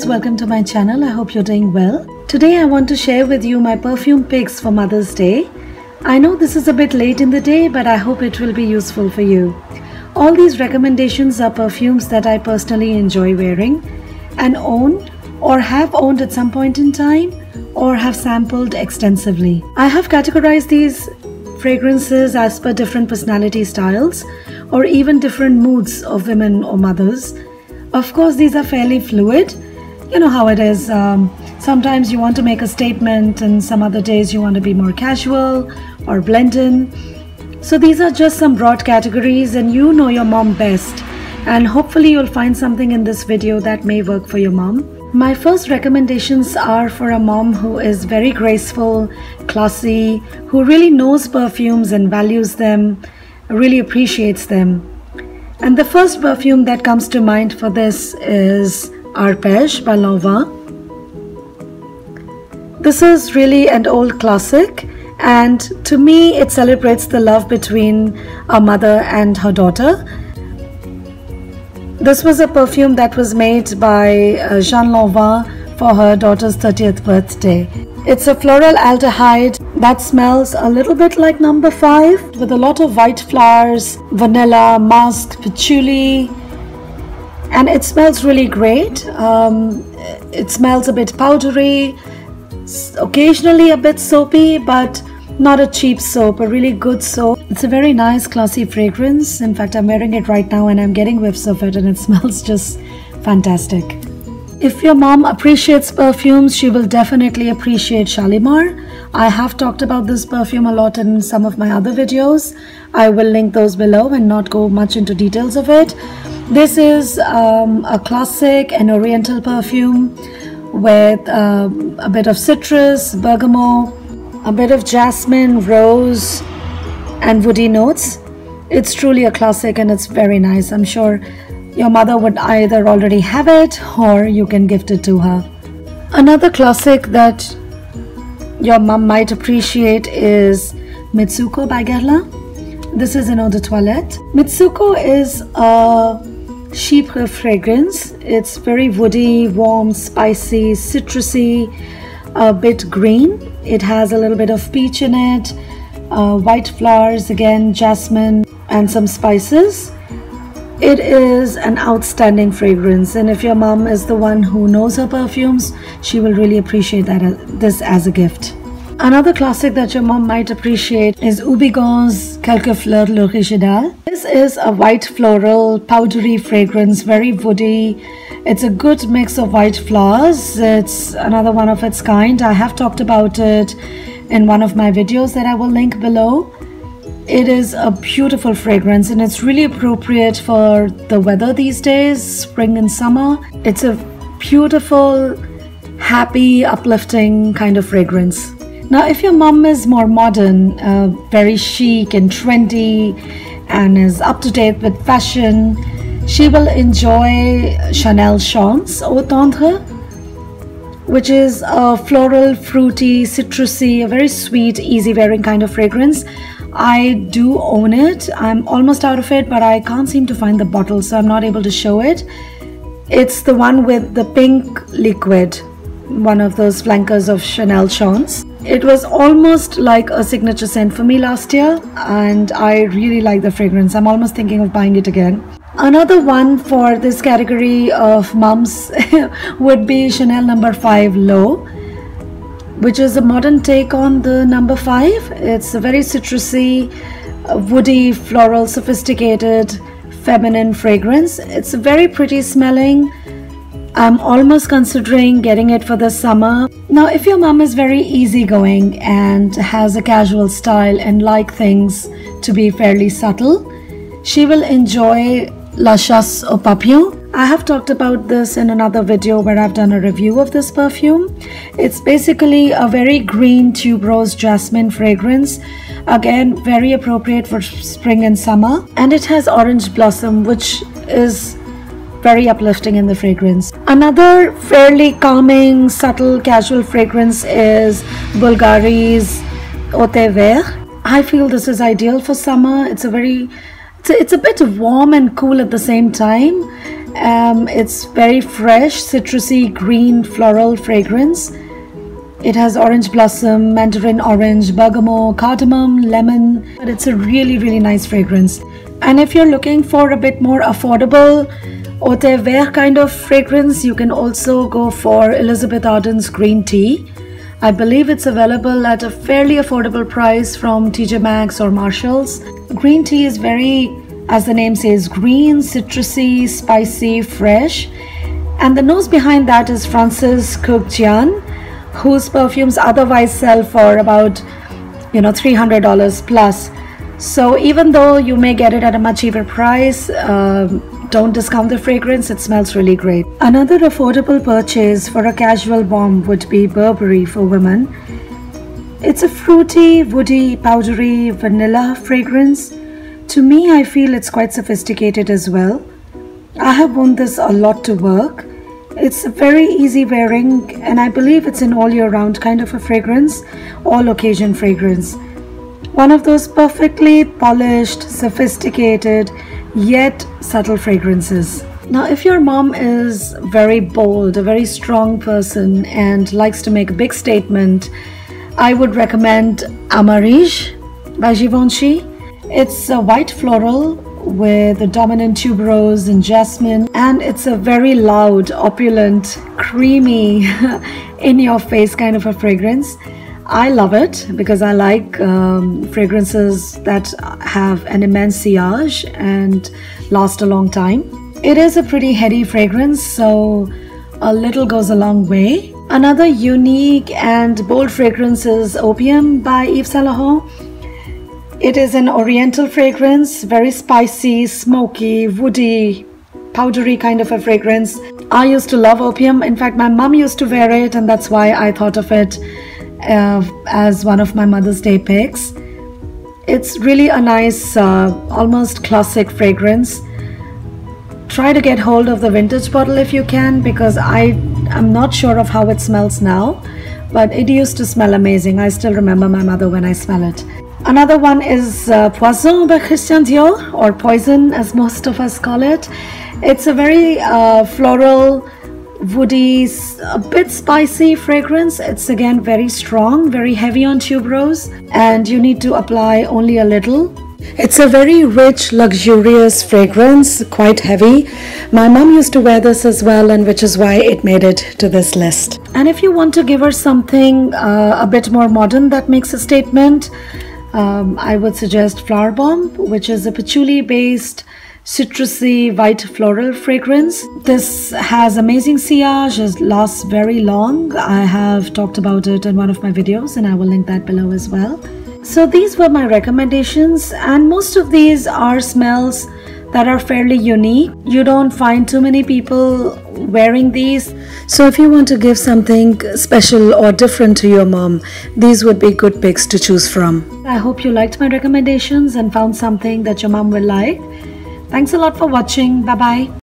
viewers, welcome to my channel. I hope you're doing well. Today I want to share with you my perfume picks for Mother's Day. I know this is a bit late in the day, but I hope it will be useful for you. All these recommendations are perfumes that I personally enjoy wearing and own or have owned at some point in time or have sampled extensively. I have categorized these fragrances as per different personality styles or even different moods of women or mothers. Of course, these are fairly fluid. You know how it is. Sometimes you want to make a statement and some other days you want to be more casual or blend in. So these are just some broad categories and you know your mom best. And hopefully you'll find something in this video that may work for your mom. My first recommendations are for a mom who is very graceful, classy, who really knows perfumes and values them, really appreciates them. And the first perfume that comes to mind for this is Arpege by Lanvin. This is really an old classic, and to me it celebrates the love between a mother and her daughter. This was a perfume that was made by Jean Lanvin for her daughter's 30th birthday. It's a floral aldehyde that smells a little bit like number 5 with a lot of white flowers, vanilla, musk, patchouli, and it smells really great. It smells a bit powdery, occasionally a bit soapy, but not a cheap soap, a really good soap. It's a very nice classy fragrance. In fact, I'm wearing it right now and I'm getting whiffs of it and it smells just fantastic. If your mom appreciates perfumes, she will definitely appreciate Shalimar. I have talked about this perfume a lot in some of my other videos. I will link those below and not go much into details of it. This is a classic and oriental perfume with a bit of citrus, bergamot, a bit of jasmine, rose and woody notes. It's truly a classic and it's very nice. I'm sure your mother would either already have it or you can gift it to her. Another classic that your mom might appreciate is Mitsouko by Guerlain. This is an eau de toilette. Mitsouko is a chypre fragrance. It's very woody, warm, spicy, citrusy, a bit green. It has a little bit of peach in it, white flowers, again jasmine and some spices. It is an outstanding fragrance, and if your mom is the one who knows her perfumes, she will really appreciate this as a gift. Another classic that your mom might appreciate is Houbigant's Quelques Fleurs l'Original. This is a white floral, powdery fragrance, very woody. It's a good mix of white flowers. It's another one of its kind. I have talked about it in one of my videos that I will link below. It is a beautiful fragrance and it's really appropriate for the weather these days, spring and summer. It's a beautiful, happy, uplifting kind of fragrance. Now, if your mom is more modern, very chic and trendy and is up to date with fashion, she will enjoy Chanel Chance Eau Tendre, which is a floral, fruity, citrusy, a very sweet, easy wearing kind of fragrance. I do own it. I'm almost out of it, but I can't seem to find the bottle, so I'm not able to show it. It's the one with the pink liquid, one of those flankers of Chanel Chance. It was almost like a signature scent for me last year, and I really like the fragrance. I'm almost thinking of buying it again. Another one for this category of mums would be Chanel No. 5 Low, which is a modern take on the No. 5. It's a very citrusy, woody, floral, sophisticated, feminine fragrance. It's very pretty smelling. I'm almost considering getting it for the summer. Now, if your mom is very easygoing and has a casual style and like things to be fairly subtle, she will enjoy La Chasse aux Papillons. I have talked about this in another video where I've done a review of this perfume. It's basically a very green tuberose jasmine fragrance. Again, very appropriate for spring and summer. And it has orange blossom, which is very uplifting in the fragrance. Another fairly calming, subtle, casual fragrance is Bulgari's Vetiver. I feel this is ideal for summer. It's a bit warm and cool at the same time. It's very fresh, citrusy, green floral fragrance. It has orange blossom, mandarin orange, bergamot, cardamom, lemon. But it's a really nice fragrance. And if you're looking for a bit more affordable eau vert kind of fragrance, you can also go for Elizabeth Arden's green tea. I believe it's available at a fairly affordable price from TJ Maxx or Marshall's. Green tea is very, as the name says, green, citrusy, spicy, fresh. And the nose behind that is Francis Kurkdjian, whose perfumes otherwise sell for about, $300 plus. So even though you may get it at a much cheaper price, don't discount the fragrance, it smells really great. Another affordable purchase for a casual bomb would be Burberry for women. It's a fruity, woody, powdery, vanilla fragrance. To me, I feel it's quite sophisticated as well. I have worn this a lot to work. It's very easy wearing, and I believe it's an all year round kind of a fragrance, all occasion fragrance. One of those perfectly polished, sophisticated, yet subtle fragrances. Now, if your mom is very bold, a very strong person, and likes to make a big statement, I would recommend Amarige by Givenchy. It's a white floral with a dominant tuberose and jasmine, and it's a very loud, opulent, creamy, in-your-face kind of a fragrance. I love it because I like fragrances that have an immense sillage and last a long time. It is a pretty heady fragrance, so a little goes a long way. Another unique and bold fragrance is Opium by Yves Saint Laurent. It is an oriental fragrance, very spicy, smoky, woody, powdery kind of a fragrance. I used to love Opium. In fact, my mom used to wear it, and that's why I thought of it as one of my Mother's Day picks. It's really a nice, almost classic fragrance. Try to get hold of the vintage bottle if you can, because I'm not sure of how it smells now, but it used to smell amazing. I still remember my mother when I smell it. Another one is Poison by Christian Dior, or Poison as most of us call it. It's a very floral, woody, a bit spicy fragrance. It's again very strong, very heavy on tuberose, and you need to apply only a little. It's a very rich, luxurious fragrance, quite heavy. My mom used to wear this as well, and which is why it made it to this list. And if you want to give her something a bit more modern that makes a statement, I would suggest Flower Bomb, which is a patchouli based citrusy white floral fragrance. This has amazing sillage, it lasts very long. I have talked about it in one of my videos, and I will link that below as well. So these were my recommendations, and most of these are smells that are fairly unique. You don't find too many people wearing these. So if you want to give something special or different to your mom, these would be good picks to choose from. I hope you liked my recommendations and found something that your mom will like. Thanks a lot for watching. Bye bye.